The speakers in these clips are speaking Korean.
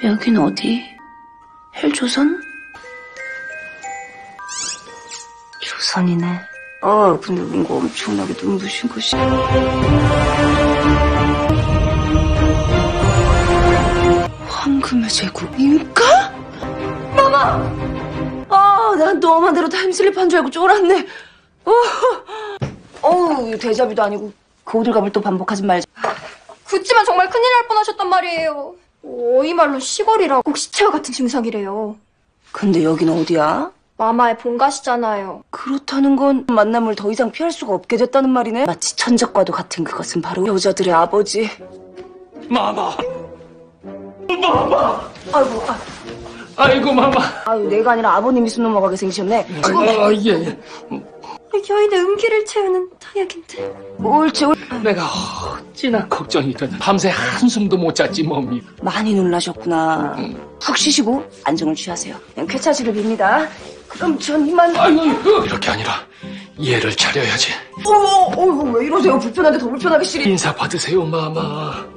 여긴 어디? 헬조선? 조선이네. 근데 뭔가 엄청나게 눈부신 것이. 황금의 제국 인가? 마마! 난 너만 대로 타임슬립한 줄 알고 쫄았네. 데자뷰도 아니고 그 오들갑을 또 반복하지 말자. 그치만 정말 큰일 날 뻔하셨단 말이에요. 이 말로 시골이라 꼭 시체와 같은 증상이래요. 근데 여긴 어디야? 마마의 본가시잖아요. 그렇다는 건 만남을 더 이상 피할 수가 없게 됐다는 말이네. 마치 천적과도 같은 그것은 바로 여자들의 아버지. 마마! 아이고, 아이고, 마마! 내가 아니라 아버님이 숨 넘어가게 생기셨네. 예. 여인의 음기를 채우는 타약인데. 옳지. 내가 어찌나 걱정이 되는 밤새 한숨도 못 잤지 뭡니까. 많이 놀라셨구나. 푹 쉬시고 안정을 취하세요. 쾌차지를 빕니다. 그럼 전 이만. 아이고, 이렇게 아니라 예를 차려야지. 왜 이러세요? 불편한데 더 불편하게 시리. 인사 받으세요, 마마.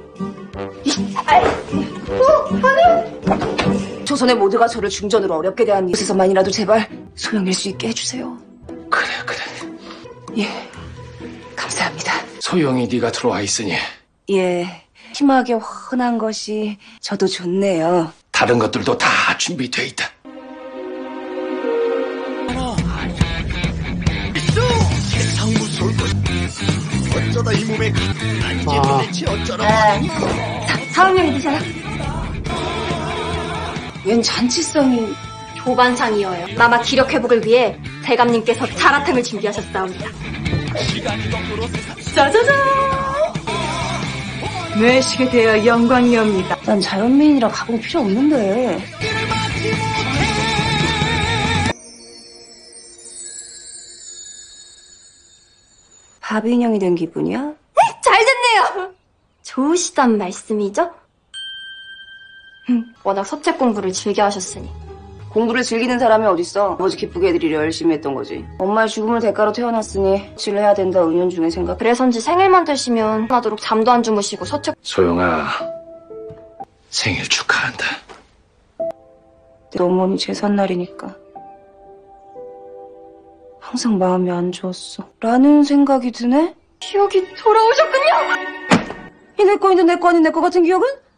아니요. 조선의 모두가 저를 중전으로 어렵게 대한 곳에서만이라도 제발 소용낼 수 있게 해주세요. 그래. 예, 감사합니다. 소영이 네가 들어와 있으니 예, 심하게 훤한 것이 저도 좋네요. 다른 것들도 다 준비돼 있다. 어쩌다 이 몸에 대체 어쩌라. 사은명이 드셔요. 웬 잔치상이. 조반상이어요. 마마 기력 회복을 위해 대감님께서 자라탕을 준비하셨사옵니다. 짜자잔! 뇌시게 되어 영광이옵니다. 난 자연미인이라 가공 필요 없는데. 바비 인형이 된 기분이야? 잘 됐네요. 좋으시단 말씀이죠? 워낙 서책 공부를 즐겨 하셨으니. 공부를 즐기는 사람이 어딨어. 아버지 기쁘게 해드리려 열심히 했던 거지. 엄마의 죽음을 대가로 태어났으니 치료해야 된다 은연중에 생각. 그래서인지 생일만 되시면 하도록 잠도 안 주무시고 서책. 소영아, 생일 축하한다. 내 어머니 제삿날이니까 항상 마음이 안 좋았어 라는 생각이 드네. 기억이 돌아오셨군요. 이 내 거 있는 내 거 아닌 내 거 같은 기억은?